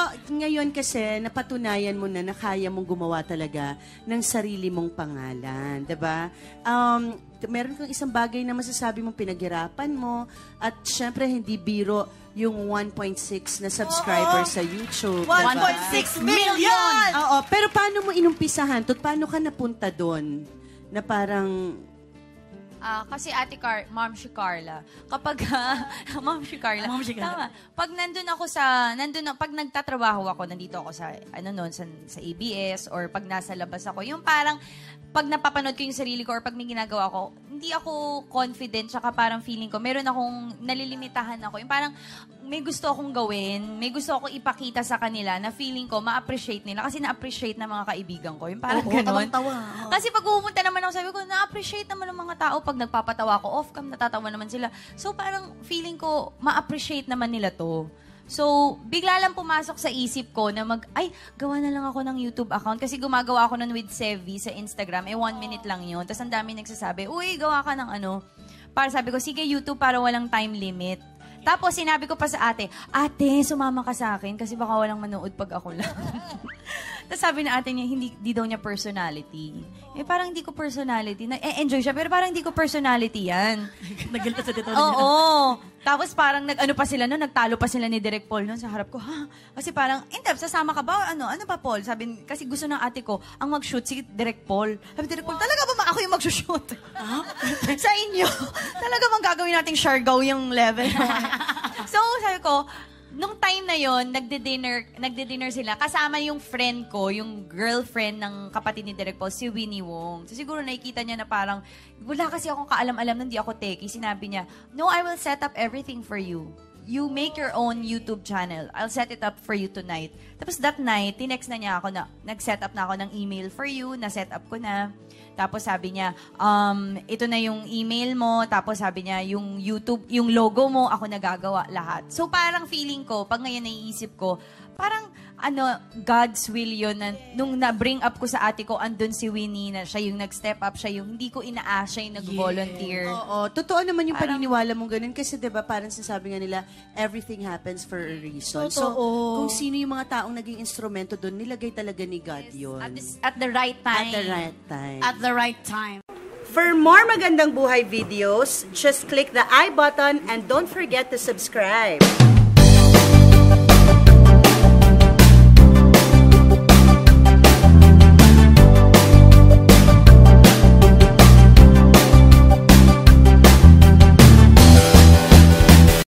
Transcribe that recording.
ngayon kasi, napatunayan mo na kaya mong gumawa talaga ng sarili mong pangalan, diba? Meron kang isang bagay na masasabi mong pinaghirapan mo at syempre hindi biro yung 1.6 na subscribers sa YouTube. 1.6 million! Oo, pero paano mo inumpisahan? Paano ka napunta doon? Na parang... Kasi Ma'am si Carla, kapag, Ma'am si Carla, tama, pag pag nagtatrabaho ako, nandito ako sa ABS, or pag nasa labas ako, yung parang, pag napapanood ko yung sarili ko, or pag may ginagawa ko, hindi ako confident, tsaka parang feeling ko, meron akong nalilimitahan ako, yung parang, may gusto akong gawin, may gusto akong ipakita sa kanila na feeling ko, ma-appreciate nila. Kasi na-appreciate ng mga kaibigan ko. Yung parang gano'n. Kasi pag pumunta naman ako, sabi ko, na-appreciate naman ng mga tao. Pag nagpapatawa ko, off-cam, natatawa naman sila. So parang feeling ko, ma-appreciate naman nila to. So, bigla lang pumasok sa isip ko na gawa na lang ako ng YouTube account. Kasi gumagawa ako nun with Sevi sa Instagram. 1 minute lang yun. Tapos ang dami nagsasabi, uy, gawa ka ng Para sabi ko, sige YouTube para walang time limit. Tapos, sinabi ko pa sa ate, sumama ka sa akin kasi baka walang manood pag ako lang. Tapos sabi na ate niya, hindi daw niya personality. Parang hindi ko personality. Enjoy siya, pero parang hindi ko personality yan. Naggalta sa dito. Oo. Tapos parang nagtalo pa sila ni Direk Paul noon sa harap ko. Kasi parang, sasama ka ba? Ano ba Paul? Sabi, kasi gusto ng ate ko, ang mag-shoot si Direk Paul. Sabi, Direk Paul, talaga ba ako yung mag-shoot? Sa inyo? Talaga bang gagawin nating Siargao yung level? So, sabi ko, nung time na yon, nagde-dinner sila. Kasama yung friend ko, yung girlfriend ng kapatid ni Direk Paul, si Winnie Wong. So, siguro nakikita niya na parang, wala kasi akong kaalam-alam na hindi ako techie. Sinabi niya, no, I will set up everything for you. You make your own YouTube channel. I'll set it up for you tonight. Tapos that night, tinext na niya ako na, nag-set up na ako ng email for you, na-set up ko na. Tapos sabi niya, ito na yung email mo. Tapos sabi niya, yung YouTube, yung logo mo, ako nagagawa lahat. So parang feeling ko, pag ngayon naiisip ko, parang God's will yun. Nung na-bring up ko sa ate ko, andun si Winnie na siya yung nag-step up, siya yung hindi ko ina-ask, siya yung nag-volunteer. Oo, totoo naman yung paniniwala mong ganun kasi 'di ba parang sinasabi nga nila, everything happens for a reason. Totoo. So, kung sino yung mga taong naging instrumento doon, nilagay talaga ni God yun. At the right time. At the right time. At the right time. For more magandang buhay videos, just click the I button and don't forget to subscribe.